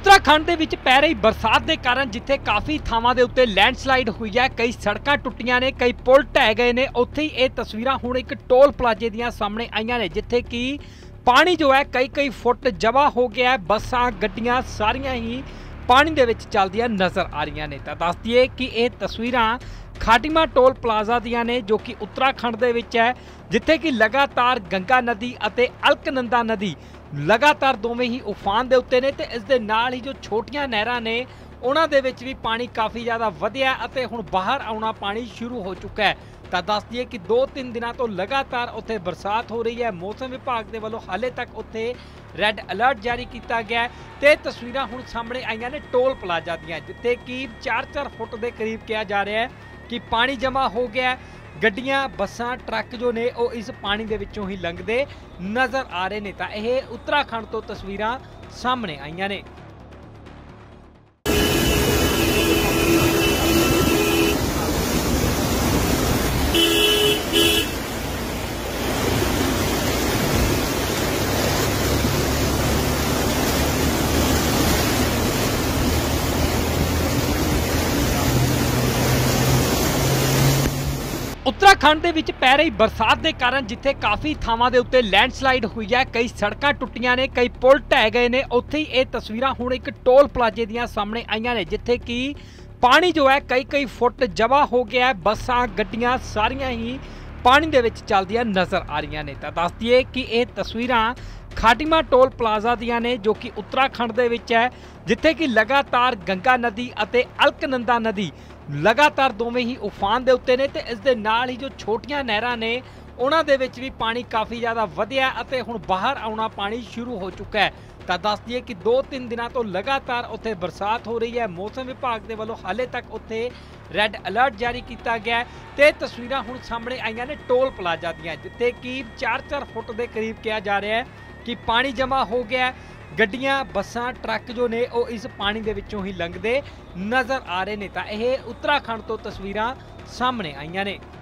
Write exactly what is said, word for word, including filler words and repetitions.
उत्तराखंड ਦੇ ਵਿੱਚ ਪੈ ਰਹੀ ਬਰਸਾਤ ਦੇ ਕਾਰਨ ਜਿੱਥੇ ਕਾਫੀ ਥਾਵਾਂ ਦੇ ਉੱਤੇ ਲੈਂਡਸਲਾਈਡ ਹੋਈ ਹੈ, ਕਈ ਸੜਕਾਂ ਟੁੱਟੀਆਂ ਨੇ, ਕਈ ਪੁਲ ਢਹਿ ਗਏ ਨੇ। ਉੱਥੇ ਹੀ ਇਹ ਤਸਵੀਰਾਂ ਹੁਣ ਇੱਕ ਟੋਲ ਪਲਾਜ਼ੇ ਦੀਆਂ ਸਾਹਮਣੇ ਆਈਆਂ ਨੇ ਜਿੱਥੇ ਕਿ ਪਾਣੀ ਜੋ ਹੈ ਕਈ ਕਈ ਫੁੱਟ ਜਮ੍ਹਾਂ ਹੋ ਗਿਆ ਹੈ। ਬੱਸਾਂ ਗੱਡੀਆਂ ਸਾਰੀਆਂ ਹੀ ਪਾਣੀ ਦੇ ਵਿੱਚ ਚੱਲਦੀਆਂ ਨਜ਼ਰ ਆ ਰਹੀਆਂ ਨੇ। ਤਾਂ ਦੱਸ ਦਈਏ ਕਿ ਇਹ ਤਸਵੀਰਾਂ ਖਾਟੀਮਾ ਟੋਲ ਪਲਾਜ਼ਾ ਦੀਆਂ ਨੇ ਜੋ कि उत्तराखंड ਦੇ ਵਿੱਚ ਹੈ, ਜਿੱਥੇ कि लगातार गंगा नदी ਅਤੇ अलकनंदा नदी लगातार दोवें ही उफान ਦੇ ਉੱਤੇ ਨੇ ਤੇ ਇਸ ਦੇ ਨਾਲ ਹੀ ਜੋ ਛੋਟੀਆਂ ਨਹਿਰਾਂ ਨੇ ਉਹਨਾਂ ਦੇ ਵਿੱਚ ਵੀ ਪਾਣੀ ਕਾਫੀ ਜ਼ਿਆਦਾ ਵਧਿਆ ਅਤੇ ਹੁਣ ਬਾਹਰ ਆਉਣਾ ਪਾਣੀ ਸ਼ੁਰੂ ਹੋ ਚੁੱਕਾ ਹੈ। ਤਾਂ ਦੱਸ ਦਈਏ ਕਿ ਦੋ ਤਿੰਨ ਦਿਨਾਂ ਤੋਂ ਲਗਾਤਾਰ ਉੱਥੇ ਬਰਸਾਤ ਹੋ ਰਹੀ ਹੈ। ਮੌਸਮ ਵਿਭਾਗ ਦੇ ਵੱਲੋਂ ਹਾਲੇ ਤੱਕ ਉੱਥੇ ਰੈੱਡ ਅਲਰਟ ਜਾਰੀ ਕੀਤਾ ਗਿਆ ਤੇ ਤਸਵੀਰਾਂ ਹੁਣ ਸਾਹਮਣੇ ਆਈਆਂ ਨੇ ਟੋਲ ਪਲਾਜ਼ਾ ਦੀਆਂ ਜਿੱਥੇ ਕਿ ਚਾਰ ਚਾਰ ਫੁੱਟ ਦੇ ਕਰੀਬ ਕਿਹਾ ਜਾ ਰਿਹਾ ਹੈ कि पानी जमा हो गया। गड्डियां बसां ट्रक जो ने वो इस पानी दे विचों ही लंघदे नज़र आ रहे ने। तां इह उत्तराखंड तो तस्वीरां सामने आईयां ने। उत्तराखंड ਦੇ ਵਿੱਚ ਪੈ ਰਹੀ ਬਰਸਾਤ ਦੇ ਕਾਰਨ ਜਿੱਥੇ ਕਾਫੀ ਥਾਵਾਂ ਦੇ ਉੱਤੇ ਲੈਂਡਸਲਾਈਡ ਹੋਈ ਹੈ, ਕਈ ਸੜਕਾਂ ਟੁੱਟੀਆਂ ਨੇ, ਕਈ ਪੁਲ ਢਹਿ ਗਏ ਨੇ। ਉੱਥੇ ਹੀ ਇਹ ਤਸਵੀਰਾਂ ਹੁਣ ਇੱਕ ਟੋਲ ਪਲਾਜ਼ੇ ਦੀਆਂ ਸਾਹਮਣੇ ਆਈਆਂ ਨੇ ਜਿੱਥੇ ਕਿ ਪਾਣੀ ਜੋ ਹੈ ਕਈ ਕਈ ਫੁੱਟ ਜਮ੍ਹਾਂ ਹੋ ਗਿਆ ਹੈ। ਬੱਸਾਂ ਗੱਡੀਆਂ ਸਾਰੀਆਂ ਹੀ ਪਾਣੀ ਦੇ ਵਿੱਚ ਚੱਲਦੀਆਂ ਨਜ਼ਰ ਆ ਰਹੀਆਂ ਨੇ। ਤਾਂ ਦੱਸ ਦਈਏ ਕਿ ਇਹ ਤਸਵੀਰਾਂ ਖਾਟੀਮਾ ਟੋਲ ਪਲਾਜ਼ਾ ਦੀਆਂ ਨੇ ਜੋ कि उत्तराखंड ਦੇ ਵਿੱਚ ਹੈ, ਜਿੱਥੇ ਕਿ लगातार गंगा नदी ਅਤੇ अलकनंदा नदी लगातार दोवें ही उफान ਦੇ ਉੱਤੇ ਨੇ ਤੇ ਇਸ ਦੇ ਨਾਲ ਹੀ ਜੋ ਛੋਟੀਆਂ ਨਹਿਰਾਂ ਨੇ ਉਹਨਾਂ ਦੇ ਵਿੱਚ ਵੀ ਪਾਣੀ ਕਾਫੀ ਜ਼ਿਆਦਾ ਵਧਿਆ ਅਤੇ ਹੁਣ ਬਾਹਰ ਆਉਣਾ ਪਾਣੀ ਸ਼ੁਰੂ ਹੋ ਚੁੱਕਾ ਹੈ। ਤਾਂ ਦੱਸ ਦਈਏ ਕਿ ਦੋ ਤਿੰਨ ਦਿਨਾਂ ਤੋਂ ਲਗਾਤਾਰ ਉੱਥੇ ਬਰਸਾਤ ਹੋ ਰਹੀ ਹੈ। ਮੌਸਮ ਵਿਭਾਗ ਦੇ ਵੱਲੋਂ ਹਾਲੇ ਤੱਕ ਉੱਥੇ ਰੈੱਡ ਅਲਰਟ ਜਾਰੀ ਕੀਤਾ ਗਿਆ ਤੇ ਤਸਵੀਰਾਂ ਹੁਣ ਸਾਹਮਣੇ ਆਈਆਂ ਨੇ ਟੋਲ ਪਲਾਜ਼ਾ ਦੀਆਂ ਜਿੱਥੇ ਕਿ ਚਾਰ ਚਾਰ ਫੁੱਟ ਦੇ ਕਰੀਬ ਕਿਹਾ ਜਾ ਰਿਹਾ ਹੈ ਕਿ ਪਾਣੀ ਜਮ੍ਹਾਂ ਹੋ ਗਿਆ। ਗੱਡੀਆਂ ਬੱਸਾਂ ਟਰੱਕ ਜੋ ਨੇ ਉਹ ਇਸ ਪਾਣੀ ਦੇ ਵਿੱਚੋਂ ਹੀ ਲੰਘਦੇ ਨਜ਼ਰ ਆ ਰਹੇ ਨੇ। ਤਾਂ ਇਹ ਉੱਤਰਾਖੰਡ ਤੋਂ ਤਸਵੀਰਾਂ ਸਾਹਮਣੇ ਆਈਆਂ ਨੇ।